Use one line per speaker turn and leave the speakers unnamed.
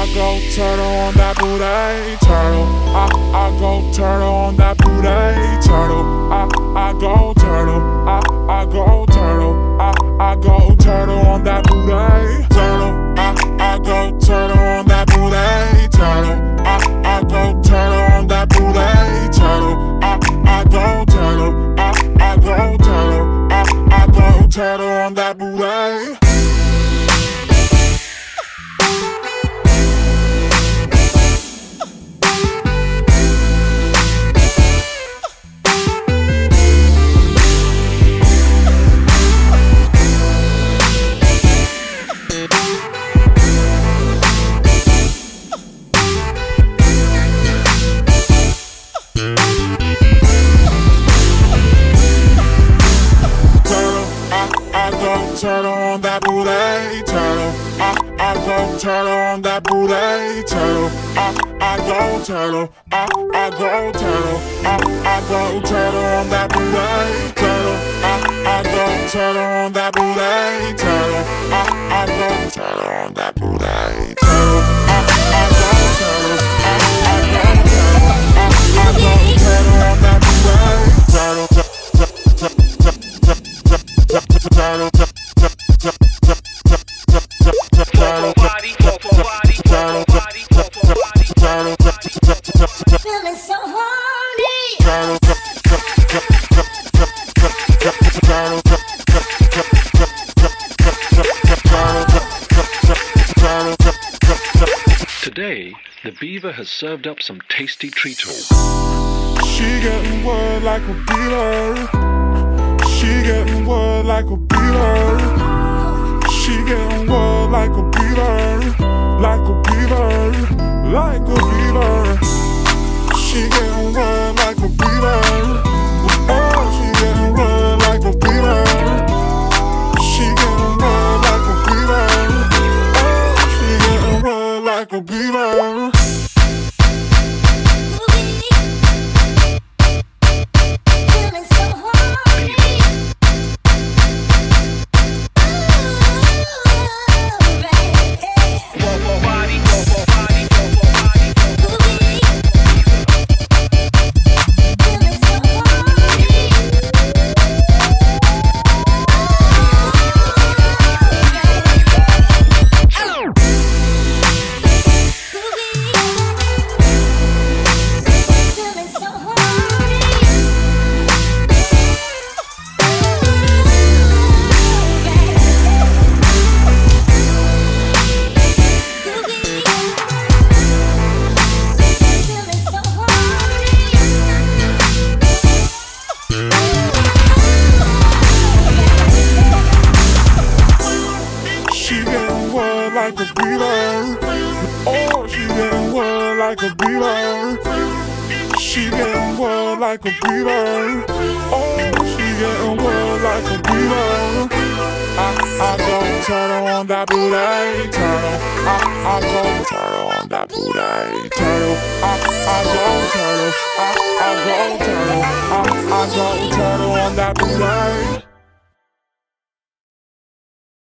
go turtle on that booty, turtle. I go turtle on that booty, turtle. I go turtle. I go turtle. I go turtle on that booty, turtle. I go turtle on that booty, turtle. I go turtle on that booty, turtle. I go turtle. I go turtle. I go turtle on that booty. Turtle on that booty, turtle. I go turtle on that booty, turtle. I go turtle. I go turtle. I go turtle on that booty, turtle. I go turtle on that booty, turtle. I go turtle on that booty, turtle. I go turtle. I go turtle. I go turtle on that booty, turtle.
Feeling so horny.
Today, the Beaver has served up some tasty treats.
She getting wet like a beaver. She getting wet like a beaver. She getting wet like a beaver. Like a beaver. Like a beaver. She getting wet like a beaver. Oh, she getting wet like a beaver. She getting wet like a beaver. Oh, she getting wet like a beaver. Like a beaver. Oh, she getting wet like a beaver. She getting wet like a beaver. Oh, she getting wet like a beaver. I go turtle on that booty, turtle. I go turtle on that booty, turtle. I go turtle. I go turtle. I go turtle on that booty.